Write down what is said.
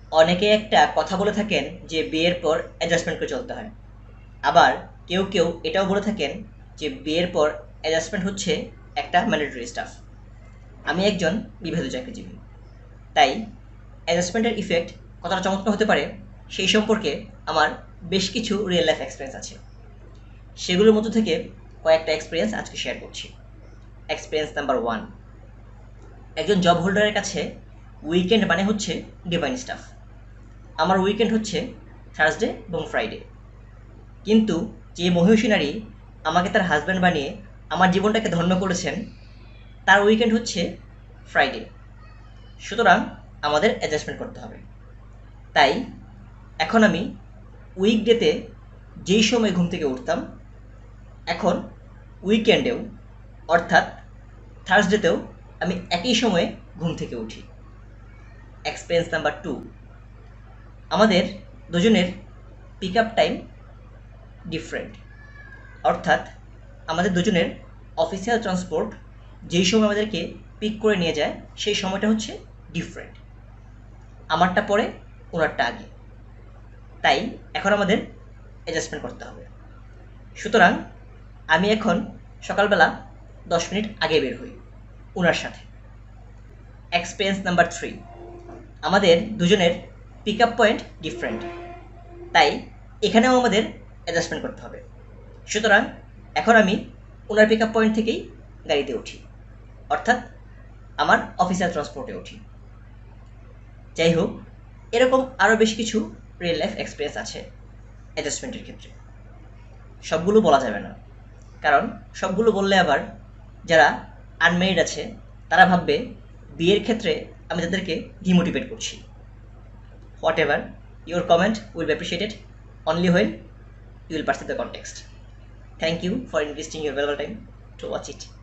অনেকে একটা কথা বলে থাকেন যে বিয়ের পর অ্যাডজাস্টমেন্ট করে চলতে হয়। আবার কেউ কেউ এটাও বলে থাকেন যে বিয়ের পর অ্যাডজাস্টমেন্ট হচ্ছে একটা ম্যান্ডেটরি স্টাফ। আমি একজন বিবাহিত চাকরিজীবী, তাই অ্যাডজাস্টমেন্টের ইফেক্ট কতটা চমৎকার হতে পারে সেই সম্পর্কে আমার বেশ কিছু রিয়েল লাইফ এক্সপিরিয়েন্স আছে। সেগুলোর মধ্য থেকে কয়েকটা এক্সপিরিয়েন্স আজকে শেয়ার করছি। এক্সপিরিয়েন্স নাম্বার 1, একজন জব হোল্ডারের কাছে উইকেন্ড মানে হচ্ছে ডিভাইন স্টাফ। আমার উইকেন্ড হচ্ছে থার্সডে এবং ফ্রাইডে, কিন্তু যে মহিষী নারী আমাকে তার হাজব্যান্ড বানিয়ে আমার জীবনটাকে ধন্য করেছেন, তার উইকেন্ড হচ্ছে ফ্রাইডে। সুতরাং আমাদের অ্যাডজাস্টমেন্ট করতে হবে। তাই এখন আমি উইকডেতে যেই সময় ঘুম থেকে উঠতাম, এখন উইকেন্ডেও অর্থাৎ থার্সডেতেও আমি একই সময়ে ঘুম থেকে উঠি। এক্সপিরিয়েন্স নাম্বার 2, আমাদের দুজনের পিক আপ টাইম ডিফারেন্ট, অর্থাৎ আমাদের দুজনের অফিসিয়াল ট্রান্সপোর্ট যেই সময় আমাদেরকে পিক করে নিয়ে যায় সেই সময়টা হচ্ছে ডিফারেন্ট। আমারটা পরে, ওনারটা আগে। তাই এখন আমাদের অ্যাডজাস্টমেন্ট করতে হবে। সুতরাং আমি এখন সকালবেলা 10 মিনিট আগে বের হই ওনার সাথে। এক্সপিরিয়েন্স নাম্বার 3, আমাদের দুজনের পিক আপ পয়েন্ট ডিফারেন্ট, তাই এখানেও আমাদের অ্যাডজাস্টমেন্ট করতে হবে। সুতরাং এখন আমি ওনার পিক আপ পয়েন্ট থেকেই গাড়িতে উঠি, অর্থাৎ আমার অফিসিয়াল ট্রান্সপোর্টে উঠি। যাই হোক, এরকম আরও বেশ কিছু রিয়েল লাইফ এক্সপিরিয়েন্স আছে অ্যাডজাস্টমেন্টের ক্ষেত্রে। সবগুলো বলা যাবে না, কারণ সবগুলো বললে আবার যারা আনমেরিড আছে তারা ভাববে বিয়ের ক্ষেত্রে আমি তাদেরকে ডিমোটিভেট করছি। Whatever, your comment will be appreciated only when you will perceive the context. Thank you for investing your valuable time to watch it.